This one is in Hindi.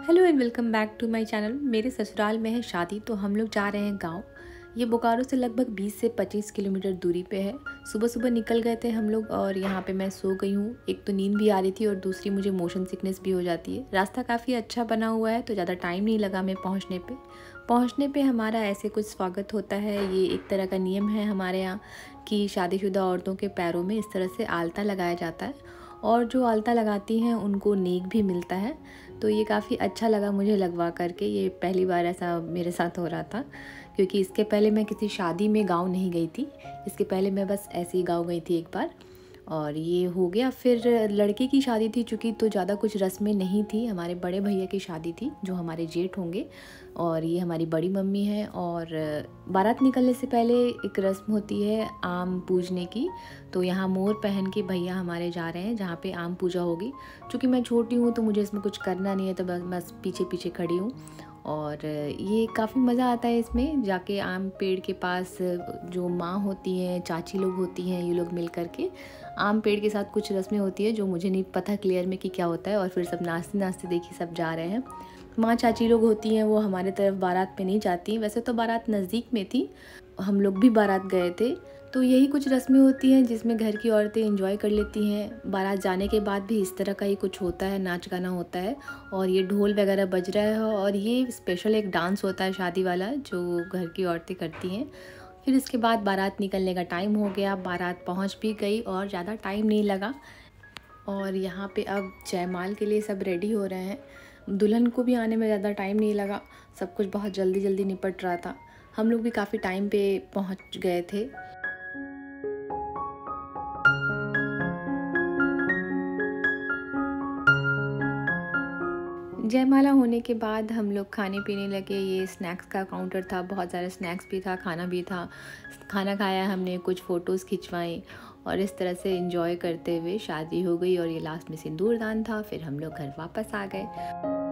Hello and welcome back to my channel. मेरे ससुराल में है शादी, तो हम लोग जा रहे हैं गांव। ये बोकारो से लगभग 20 से 25 किलोमीटर दूरी पे है। सुबह सुबह निकल गए थे हम लोग और यहाँ पे मैं सो गई हूँ। एक तो नींद भी आ रही थी और दूसरी मुझे मोशन सिकनेस भी हो जाती है। रास्ता काफ़ी अच्छा बना हुआ है तो ज़्यादा टाइम नहीं लगा हमें पहुँचने पे हमारा ऐसे कुछ स्वागत होता है। ये एक तरह का नियम है हमारे यहाँ कि शादीशुदा औरतों के पैरों में इस तरह से आलता लगाया जाता है और जो आलता लगाती हैं उनको नेक भी मिलता है। तो ये काफ़ी अच्छा लगा मुझे लगवा करके। ये पहली बार ऐसा मेरे साथ हो रहा था, क्योंकि इसके पहले मैं किसी शादी में गाँव नहीं गई थी। इसके पहले मैं बस ऐसे ही गाँव गई थी एक बार और ये हो गया। फिर लड़के की शादी थी चूँकि, तो ज़्यादा कुछ रस्में नहीं थी। हमारे बड़े भैया की शादी थी जो हमारे जेठ होंगे, और ये हमारी बड़ी मम्मी है। और बारात निकलने से पहले एक रस्म होती है आम पूजने की। तो यहाँ मोर पहन के भैया हमारे जा रहे हैं जहाँ पे आम पूजा होगी। चूँकि मैं छोटी हूँ तो मुझे इसमें कुछ करना नहीं है, तो बस पीछे पीछे खड़ी हूँ। और ये काफ़ी मज़ा आता है इसमें जाके। आम पेड़ के पास जो माँ होती हैं, चाची लोग होती हैं, ये लोग मिल कर के आम पेड़ के साथ कुछ रस्में होती है जो मुझे नहीं पता क्लियर में कि क्या होता है। और फिर सब नाचते नाचते देखिए सब जा रहे हैं। माँ चाची लोग होती हैं वो हमारे तरफ बारात पे नहीं जाती। वैसे तो बारात नज़दीक में थी, हम लोग भी बारात गए थे। तो यही कुछ रस्में होती हैं जिसमें घर की औरतें एंजॉय कर लेती हैं। बारात जाने के बाद भी इस तरह का ही कुछ होता है, नाच गाना होता है और ये ढोल वगैरह बज रहा है। और ये स्पेशल एक डांस होता है शादी वाला जो घर की औरतें करती हैं। फिर इसके बाद बारात निकलने का टाइम हो गया। बारात पहुंच भी गई और ज़्यादा टाइम नहीं लगा। और यहाँ पे अब जयमाल के लिए सब रेडी हो रहे हैं। दुल्हन को भी आने में ज़्यादा टाइम नहीं लगा, सब कुछ बहुत जल्दी जल्दी निपट रहा था। हम लोग भी काफ़ी टाइम पे पहुँच गए थे। जयमाला होने के बाद हम लोग खाने पीने लगे। ये स्नैक्स का काउंटर था, बहुत सारे स्नैक्स भी था, खाना भी था। खाना खाया हमने, कुछ फ़ोटोज़ खिंचवाई और इस तरह से एंजॉय करते हुए शादी हो गई। और ये लास्ट में सिंदूरदान था। फिर हम लोग घर वापस आ गए।